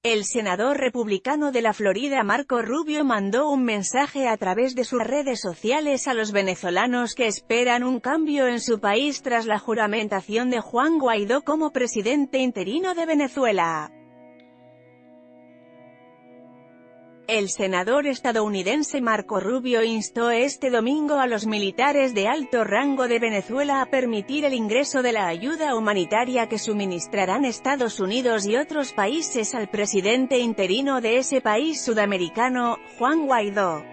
El senador republicano de la Florida Marco Rubio mandó un mensaje a través de sus redes sociales a los venezolanos que esperan un cambio en su país tras la juramentación de Juan Guaidó como presidente interino de Venezuela. El senador estadounidense Marco Rubio instó este domingo a los militares de alto rango de Venezuela a permitir el ingreso de la ayuda humanitaria que suministrarán Estados Unidos y otros países al presidente interino de ese país sudamericano, Juan Guaidó.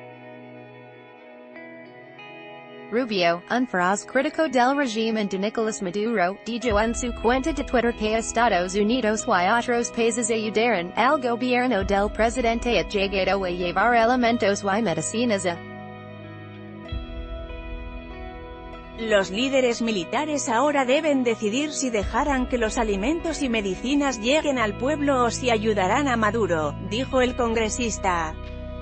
Rubio, un feroz crítico del régimen de Nicolás Maduro, dijo en su cuenta de Twitter que Estados Unidos y otros países ayudaron al gobierno del presidente a llegado a llevar elementos y medicinas a Los líderes militares ahora deben decidir si dejarán que los alimentos y medicinas lleguen al pueblo o si ayudarán a Maduro, dijo el congresista.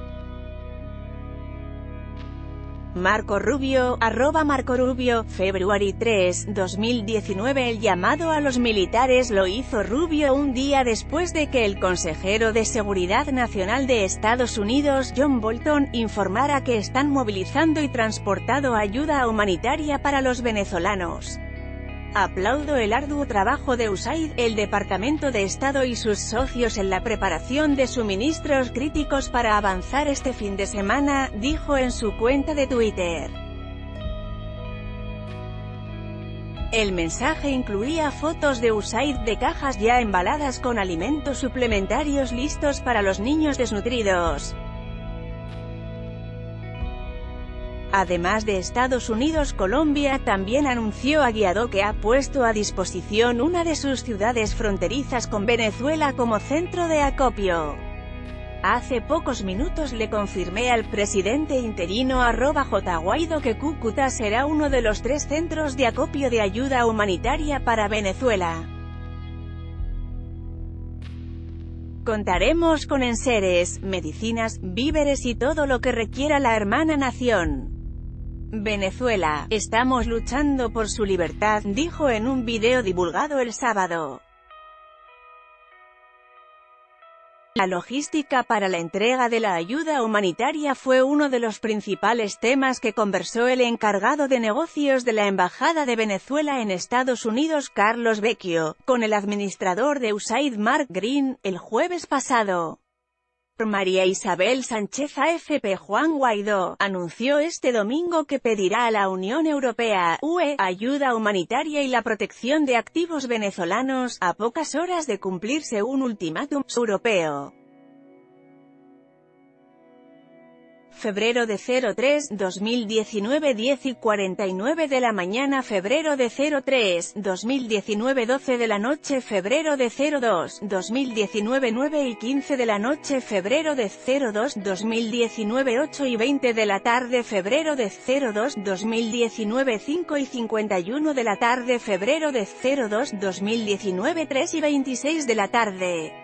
Marco Rubio, @MarcoRubio, February 3, 2019. El llamado a los militares lo hizo Rubio un día después de que el consejero de Seguridad Nacional de Estados Unidos, John Bolton, informara que están movilizando y transportando ayuda humanitaria para los venezolanos. Aplaudo el arduo trabajo de USAID, el Departamento de Estado y sus socios en la preparación de suministros críticos para avanzar este fin de semana, dijo en su cuenta de Twitter. El mensaje incluía fotos de USAID de cajas ya embaladas con alimentos suplementarios listos para los niños desnutridos. Además de Estados Unidos, Colombia también anunció a Guaidó que ha puesto a disposición una de sus ciudades fronterizas con Venezuela como centro de acopio. Hace pocos minutos le confirmé al presidente interino @JGuaidó que Cúcuta será uno de los 3 centros de acopio de ayuda humanitaria para Venezuela. Contaremos con enseres, medicinas, víveres y todo lo que requiera la hermana nación. Venezuela, estamos luchando por su libertad, dijo en un video divulgado el sábado. La logística para la entrega de la ayuda humanitaria fue uno de los principales temas que conversó el encargado de negocios de la Embajada de Venezuela en Estados Unidos, Carlos Vecchio, con el administrador de USAID, Mark Green, el jueves pasado. María Isabel Sánchez AFP. Juan Guaidó anunció este domingo que pedirá a la Unión Europea, UE, ayuda humanitaria y la protección de activos venezolanos, a pocas horas de cumplirse un ultimátum europeo. Febrero de 03, 2019 10:49 de la mañana. Febrero de 03, 2019 12 de la noche. Febrero de 02, 2019 9:15 de la noche. Febrero de 02, 2019 8:20 de la tarde. Febrero de 02, 2019 5:51 de la tarde. Febrero de 02, 2019 3:26 de la tarde.